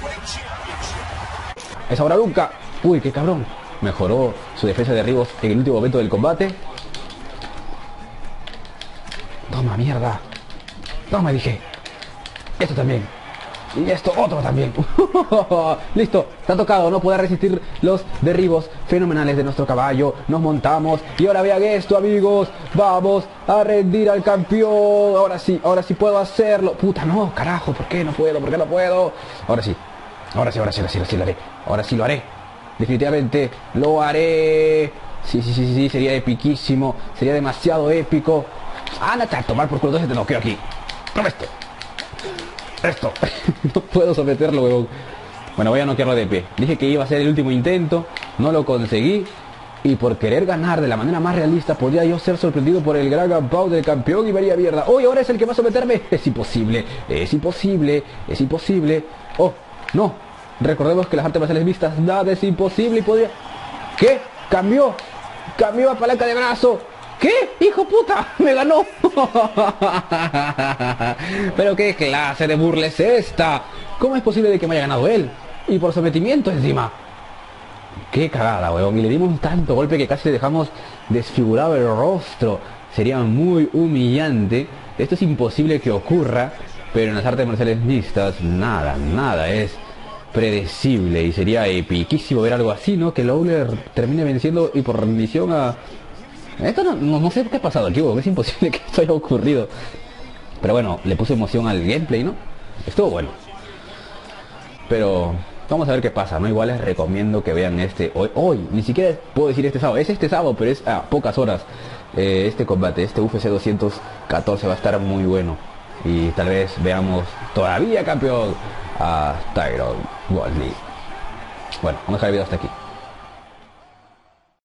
Es ahora nunca. Uy, qué cabrón. Mejoró su defensa de derribos en el último momento del combate. Toma, mierda. Toma, dije. Esto también. Y esto otro también. Listo, está tocado. No puede resistir los derribos fenomenales de nuestro caballo. Nos montamos. Y ahora vean esto, amigos. Vamos a rendir al campeón. Ahora sí puedo hacerlo. Puta, no, carajo. ¿Por qué no puedo? ¿Por qué no puedo? Ahora sí lo haré. Ahora sí lo haré. Definitivamente lo haré. Sí, sería epiquísimo. Sería demasiado épico. Ándate a tomar por culo, entonces te noqueo aquí. Toma esto. No puedo someterlo, huevón. Bueno, voy a noquearlo de pie. Dije que iba a ser el último intento. No lo conseguí. Y por querer ganar de la manera más realista, podría yo ser sorprendido por el gran gunpowder del campeón y vería mierda. ¡Uy, ahora es el que va a someterme! Es imposible. ¡Oh, no! Recordemos que las artes marciales mixtas, nada es imposible y podría... ¿Qué? ¡Cambió a palanca de brazo! ¿Qué? ¡Hijo puta! ¡Me ganó! ¿Pero qué clase de burla es esta? ¿Cómo es posible de que me haya ganado él? Y por sometimiento encima. ¡Qué cagada, weón! Y le dimos un tanto golpe que casi le dejamos desfigurado el rostro. Sería muy humillante. Esto es imposible que ocurra, pero en las artes marciales mixtas nada es predecible. Y sería epiquísimo ver algo así, ¿no? Que Lawler termine venciendo y por rendición a... Esto no sé qué ha pasado aquí, weón. Es imposible que esto haya ocurrido. Pero bueno, le puse emoción al gameplay, ¿no? Estuvo bueno. Pero vamos a ver qué pasa, ¿no? Igual les recomiendo que vean hoy, ni siquiera puedo decir este sábado. Es este sábado, pero es a pocas horas. Este combate, este UFC 214 va a estar muy bueno. Y tal vez veamos todavía campeón a Tyron Woodley. Bueno, vamos a dejar el video hasta aquí.